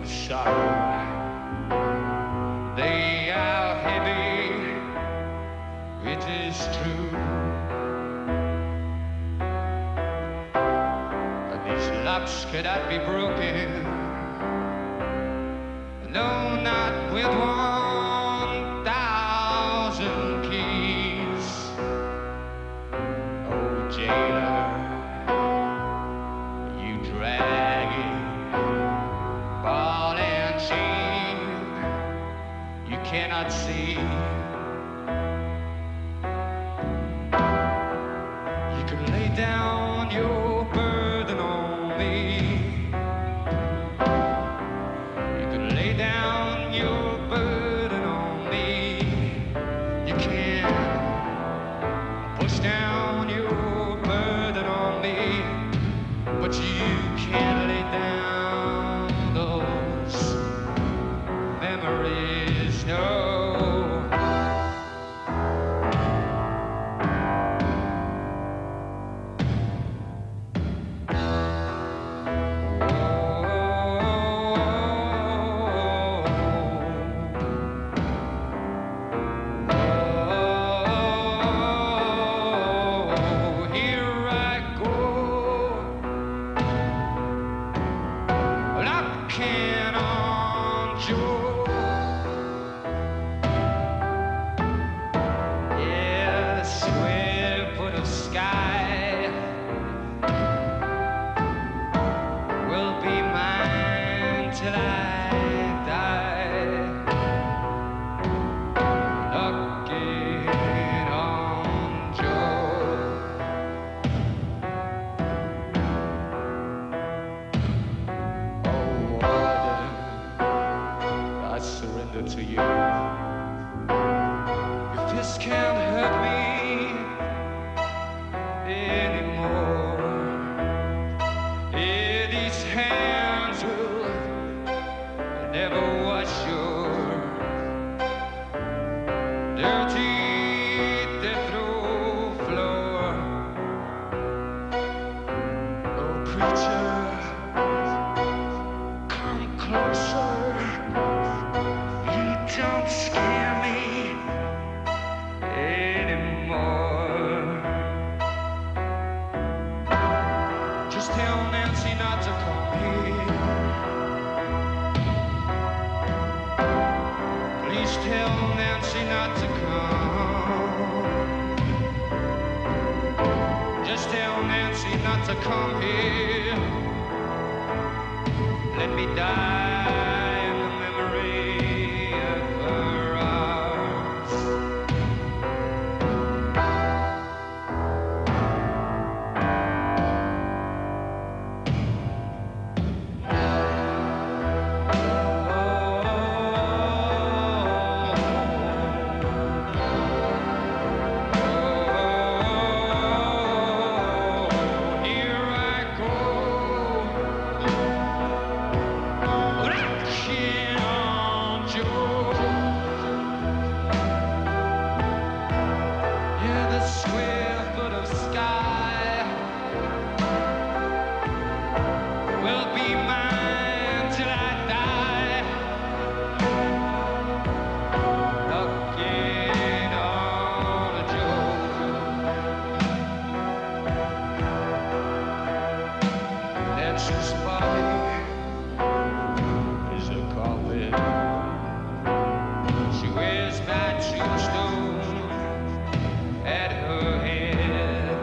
sorrow. They are heavy, it is true. But these locks cannot be broken, no, not with 1,000 keys. Oh, jailer, you drag it, ball and chain, you cannot see. You can lay down your burden on me. You can lay down your burden on me. You can push down your burden on me, but you can't lay down those memories, no. Knockin on your, yeah, the square foot of sky will be mine till I die. Knockin on your. I surrender to you. If this can't hurt me anymore, yeah, these hands will never wash your dirty death row floor. Oh, preacher, come closer. Don't scare me anymore. Just tell Nancy not to come here. Please tell Nancy not to come. Just tell Nancy not to come here. Let me die in the memory of her arms. Here I go, knocking on your. Yeah, the square foot of sky will be mine till I die. Knocking on a door. Nancy's body is a coffin. She wears my tombstone at her head.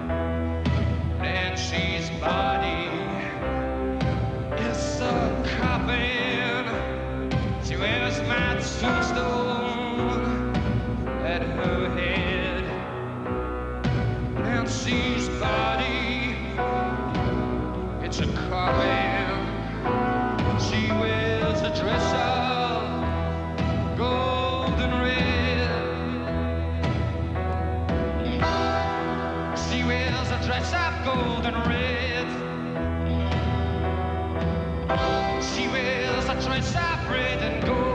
Nancy's body is a coffin. She wears my tombstone at her head. Nancy's body, it's a coffin. She wears a dress of gold and red. She wears a dress of gold and red. She wears a dress of red and gold.